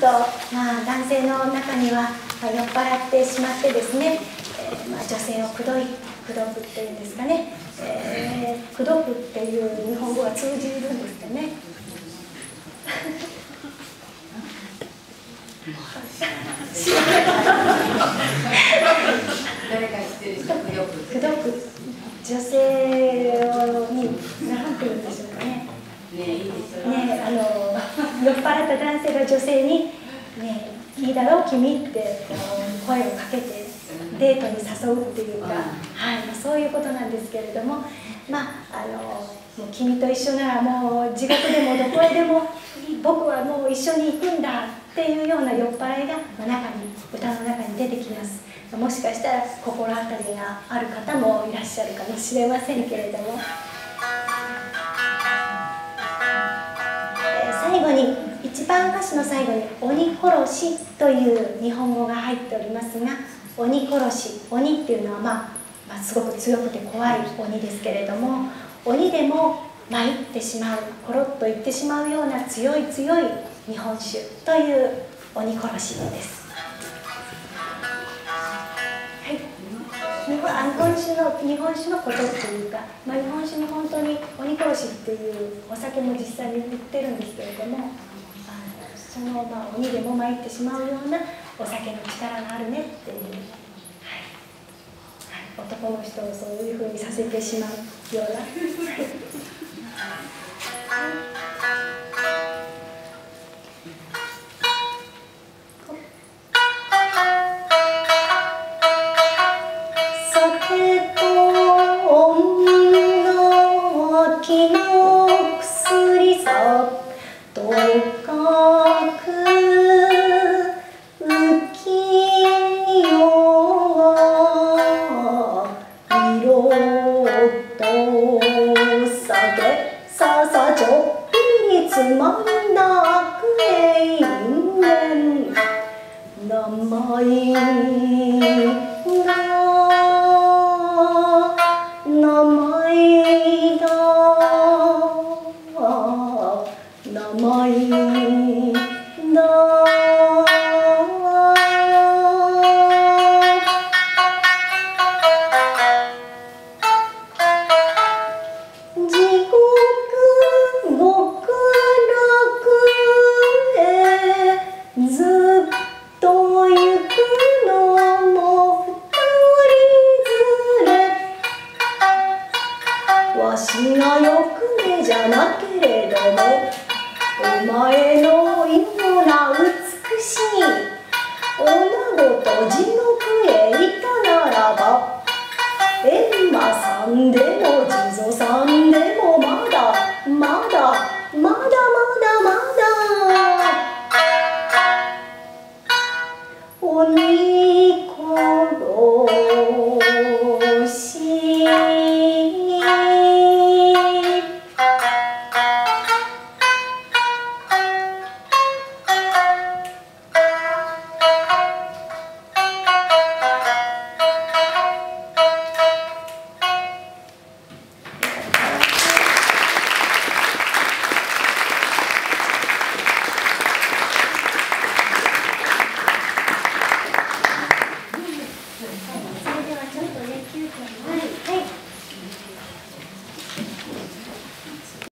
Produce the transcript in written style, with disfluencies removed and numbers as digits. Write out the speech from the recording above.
と、男性の中には、酔っ払ってしまってですね、女性を口説くっていうんですかね、口説くっていう日本語は通じるんですかね。 誰か知ってる人、口説く。 女性に何て言うんでしょうかね。 ね、いいですよね、酔っ払った男性が女性にね、いいだろう君って声をかけてデートに誘うっていうか、そういうことなんですけれども、もう君と一緒ならもう地獄でもどこへでも僕はもう一緒に行くんだっていうような酔っ払いが歌の中に出てきます。もしかしたら心当たりがある方もいらっしゃるかもしれませんけれども、最後に一番歌詞の最後に「鬼殺し」という日本語が入っておりますが、鬼殺し、鬼っていうのはすごく強くて怖い鬼ですけれども、鬼でも参ってしまう、コロッといってしまうような強い強い日本酒という鬼殺しです。日本酒のことっていうか、日本酒に本当に鬼殺しっていうお酒も実際に売ってるんですけれども、その鬼でも参ってしまうようなお酒の力があるねっていう、男の人をそういうふうにさせてしまうような。お前のような美しい女子と人